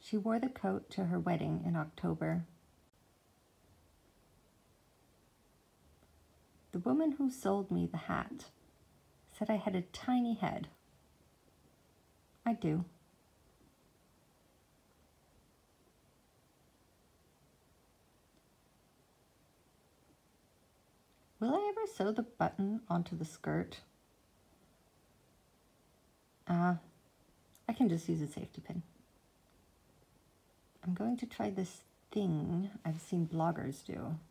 She wore the coat to her wedding in October. The woman who sold me the hat said I had a tiny head. I do. Will I ever sew the button onto the skirt? I can just use a safety pin. I'm going to try this thing I've seen bloggers do.